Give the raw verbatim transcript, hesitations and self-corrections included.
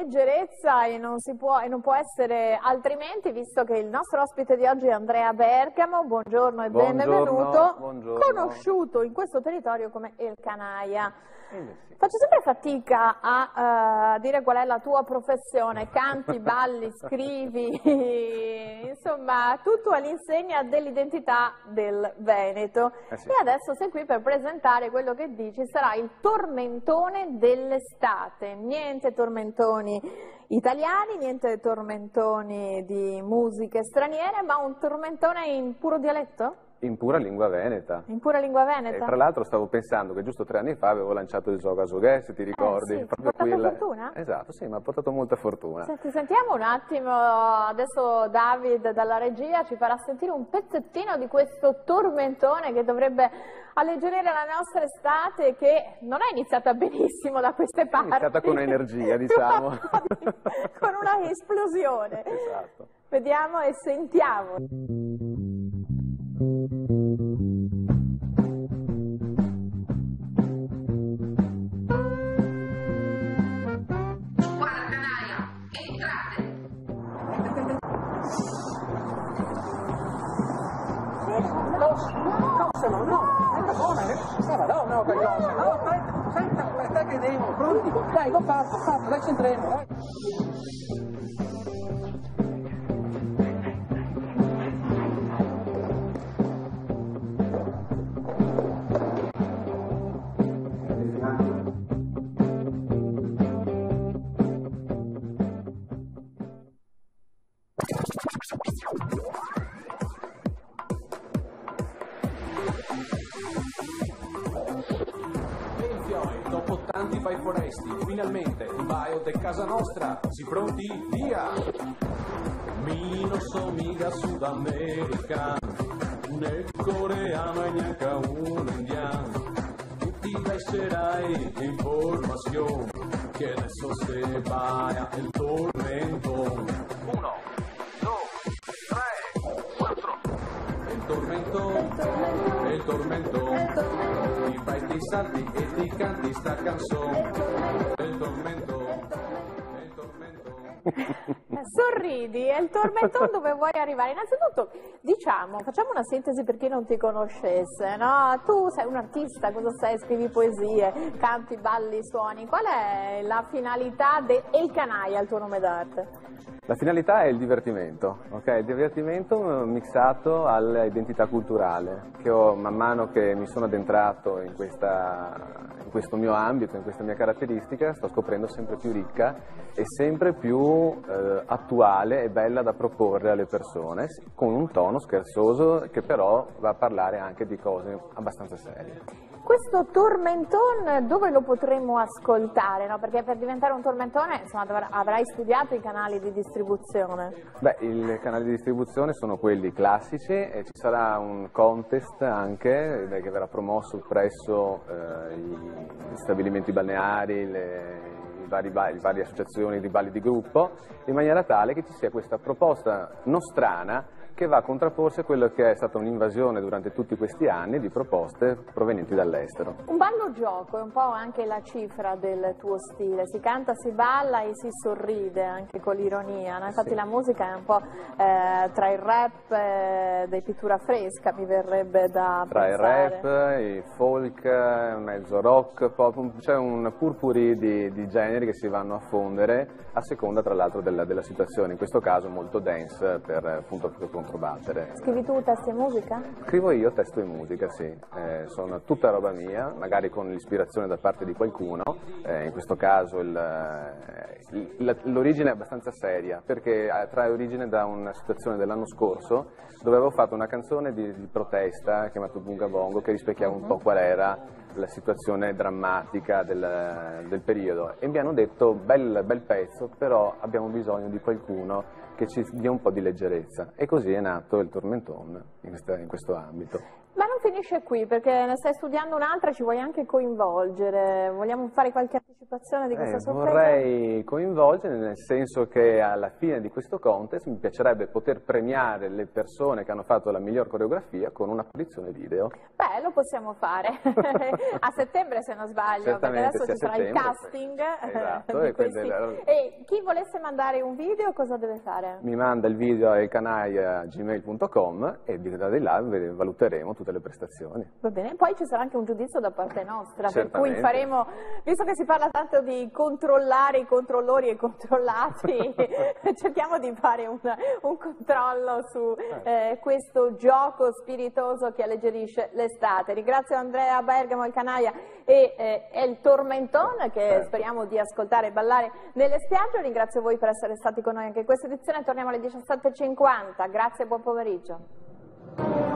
leggerezza e non, si può, e non può essere altrimenti, visto che il nostro ospite di oggi è Andrea Bergamo. Buongiorno e buongiorno, benvenuto, buongiorno. Conosciuto in questo territorio come El Canaia. Eh sì. Faccio sempre fatica a uh, dire qual è la tua professione, canti, balli, scrivi, insomma tutto all'insegna dell'identità del Veneto. Eh sì. E adesso sei qui per presentare quello che dici sarà il tormentone dell'estate. Niente tormentoni italiani, niente tormentoni di musiche straniere, ma un tormentone in puro dialetto? In pura lingua veneta. In pura lingua E veneta? tra l'altro stavo pensando che giusto tre anni fa avevo lanciato il Zoga Zoghe, se ti ricordi. Eh sì, ti ha Proprio portato qui il- fortuna? Esatto, sì, mi ha portato molta fortuna. Senti, sentiamo un attimo, adesso David dalla regia ci farà sentire un pezzettino di questo tormentone che dovrebbe alleggerire la nostra estate, che non è iniziata benissimo da queste parti. È iniziata con energia, diciamo. Con una esplosione. Esatto. Vediamo e sentiamo. No, no, è buona, eh? No, no, per cosa? No, aspetta, aspetta, aspetta che devo, pronti? Dai, lo fatto, fatto, dai, ci entriamo, dai. Dopo tanti vai foresti, finalmente il bio de casa nostra, si pronti, via! Mi non somiga sudamericano, né coreano e neanche un indiano. Tutti lascerai informazione, che adesso se vaya il tormentone. Uno, due, tre, quattro. Il tormentone, il tormentone. Ti fai ti salti e ti canti sta canzone. Il tormento, il tormento. Sorridi, è il tormentone dove vuoi arrivare. Innanzitutto, diciamo, facciamo una sintesi per chi non ti conoscesse, no? Tu sei un artista, cosa sei? Scrivi poesie, canti, balli, suoni. Qual è la finalità di El Canaia, il tuo nome d'arte? La finalità è il divertimento, ok? Il divertimento mixato all'identità culturale, che ho man mano che mi sono addentrato in, questa, in questo mio ambito, in questa mia caratteristica, sto scoprendo sempre più ricca e sempre più eh, attuale e bella da proporre alle persone, con un tono scherzoso che però va a parlare anche di cose abbastanza serie. Questo tormentone dove lo potremmo ascoltare? No? Perché per diventare un tormentone, insomma, dovr- avrai studiato i canali di distribuzione. Beh, i canali di distribuzione sono quelli classici e ci sarà un contest anche che verrà promosso presso eh, gli stabilimenti balneari, le, i vari, le varie associazioni di balli di gruppo, in maniera tale che ci sia questa proposta nostrana che va a contrapporsi a quello che è stata un'invasione durante tutti questi anni di proposte provenienti dall'estero. Un ballo gioco è un po' anche la cifra del tuo stile, si canta, si balla e si sorride anche con l'ironia, no? Infatti Sì. La musica è un po' eh, tra il rap e dei pittura fresca, mi verrebbe da Tra pensare. il rap, il folk, mezzo rock, pop, c'è un purpurì di, di generi che si vanno a fondere a seconda tra l'altro della, della situazione, in questo caso molto dance per appunto per controbattere. Scrivi tu testi e musica? Scrivo io testo e musica, sì, eh, sono tutta roba mia, magari con l'ispirazione da parte di qualcuno, eh, in questo caso l'origine è abbastanza seria perché trae origine da una situazione dell'anno scorso dove avevo fatto una canzone di, di protesta chiamata Bunga Bongo che rispecchiava un po' qual era la situazione drammatica del, del periodo e mi hanno detto bel, bel pezzo, però abbiamo bisogno di qualcuno che ci dia un po' di leggerezza e così è nato il tormentone in, questa, in questo ambito. Ma non finisce qui perché ne stai studiando un'altra, ci vuoi anche coinvolgere, vogliamo fare qualche anticipazione? partecipazione di questa Eh, sorpresa? vorrei coinvolgere, nel senso che alla fine di questo contest mi piacerebbe poter premiare le persone che hanno fatto la miglior coreografia con una produzione video. Beh, lo possiamo fare a settembre, se non sbaglio, perché Certamente, adesso sì, a ci sarà il settembre, casting. esatto, di e quindi questi. allora- E chi volesse mandare un video cosa deve fare? Mi manda il video a elcanaia chiocciola gmail punto com e di da di là valuteremo tutte le prestazioni. Va bene, poi ci sarà anche un giudizio da parte nostra, per cui Certamente. faremo, visto che si parla tanto di controllare i controllori e i controllati, cerchiamo di fare un, un controllo su eh, questo gioco spiritoso che alleggerisce l'estate. Ringrazio Andrea Bergamo, il Canaia e eh, El Tormentone, che Certo. speriamo di ascoltare e ballare nelle spiagge. Ringrazio voi per essere stati con noi anche in questa edizione, torniamo alle diciassette e cinquanta, grazie e buon pomeriggio.